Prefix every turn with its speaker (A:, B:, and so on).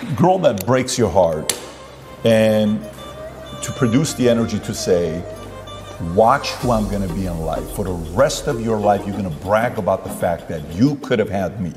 A: girl that breaks your heart, and to produce the energy to say, watch who I'm going to be in life. For the rest of your life, you're going to brag about the fact that you could have had me.